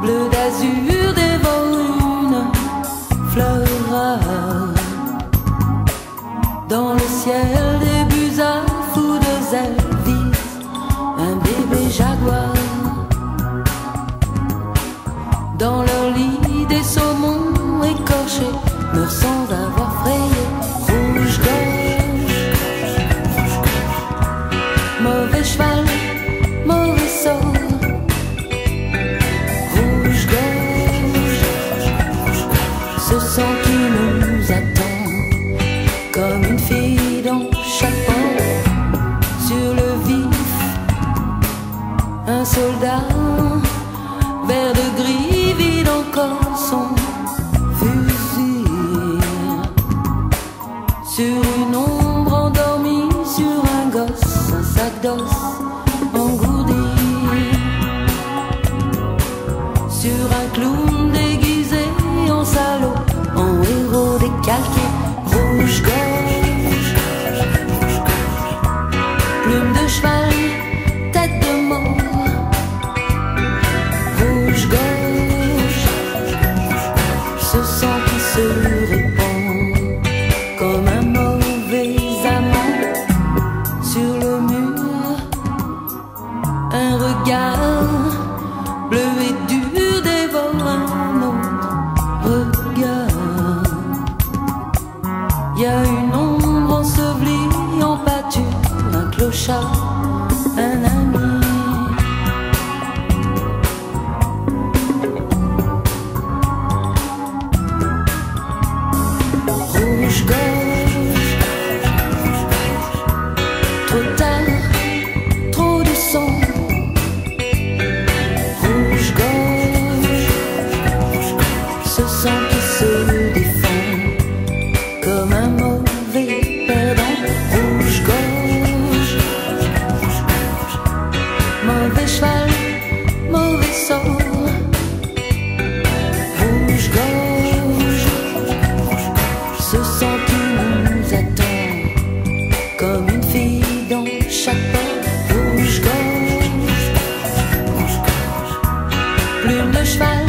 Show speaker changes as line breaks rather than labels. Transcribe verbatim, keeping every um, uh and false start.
bleu d'azur dévore une fleur rare. Dans le ciel des busards fous de zèle vise un bébé jaguar. Dans leur lit des saumons écorchés meurent sans avoir frayé. Rouge gorge, mauvais cheval, mauvais sort. Rouge gorge, ce sang qui nous attend comme une fille dans chaque port. Sur le vif, un soldat vert de gris vide encore son fusil. Sur une ombre endormie, sur un gosse, un sac d'os engourdi. Sur un clown déguisé en salaud, en héros décalqué. Rouge gorge, plume de cheval, tête de mort. Rouge gorge, ce sang qui se répand comme un mauvais amant. Sur le mur, un regard bleu et dur dévore un autre regard. Y a une ombre ensevelie en pâture, un clochard, un ami. Rouge gorge, trop tard, trop de sang. Rouge gorge, ce sang qui se défend comme un mauvais perdant. Rouge gorge, mauvais cheval, mauvais sort. Rouge gorge, ce sang qui nous attend comme une fille dans chaque port. Rouge gorge, plume de cheval,